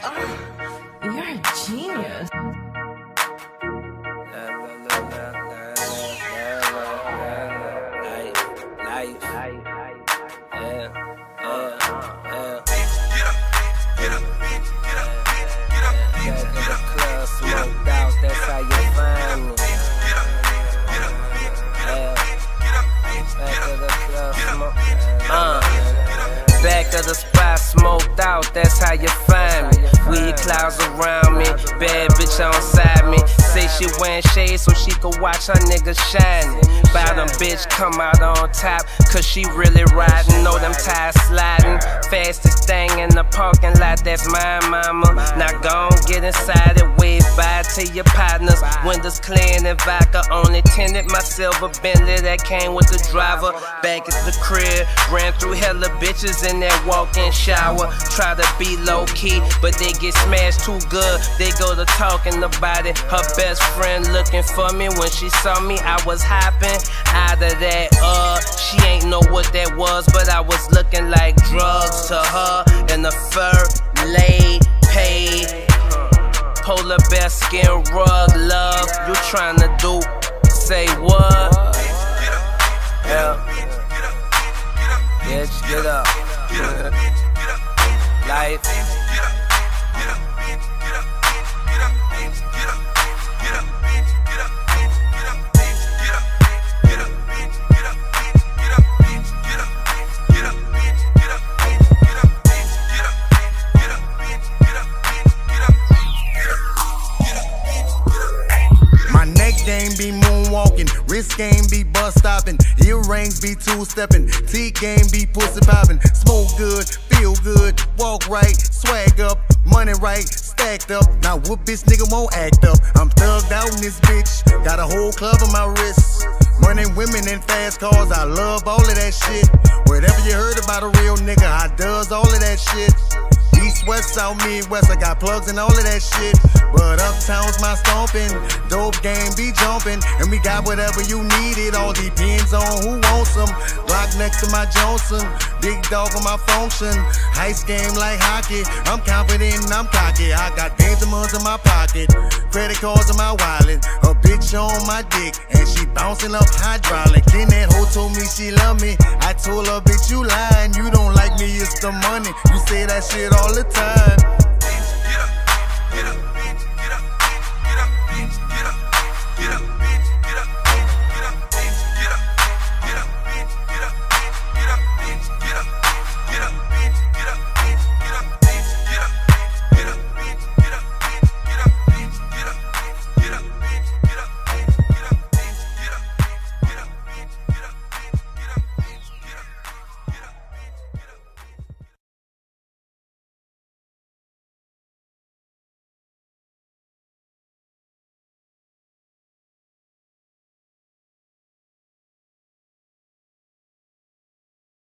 You're a genius. Back of the spot, smoked out, that's how you find me. Weed clouds around me, bad bitch on side me. Say she wearing shades so she could watch her niggas shining. Bottom bitch come out on top, cause she really riding. Know them tires sliding. Fastest thing in the parking lot, that's my mama. Now gon' get inside it, wave bye to your partners. Windows clean and vodka only tinted. My silver Bentley that came with the driver. Back at the crib, ran through hella bitches in that walk-in shower. Try to be low-key, but they get smashed too good. They go to talking about it. Her best friend looking for me. When she saw me, I was hopping out of that. She ain't know what that was, but I was looking like drugs to her. And the fur laid, paid. Polar bear skin rug, love. You tryna do, say what? Yeah. Yeah, just get up. Life. Game be moonwalking, wrist game be bus stopping, earrings be two-stepping, teeth game be pussy popping. Smoke good, feel good, walk right, swag up, money right, stacked up. Now what bitch nigga won't act up? I'm thugged out in this bitch, got a whole club on my wrist. Money, women, and fast cars, I love all of that shit. Whatever you heard about a real nigga, I does all of that shit. East, west, south, midwest, I got plugs and all of that shit. But uptown's my stomping, dope game be jumping, and we got whatever you need, it all depends on who wants them. Block next to my Johnson, big dog on my function. Ice game like hockey, I'm confident and I'm cocky. I got Benjamins in my pocket, credit cards in my wallet, a bitch on my dick, and she bouncing up hydraulic. Then that hoe told me she love me, I told her bitch you lying, you don't like me, it's the money. You say that shit all the time.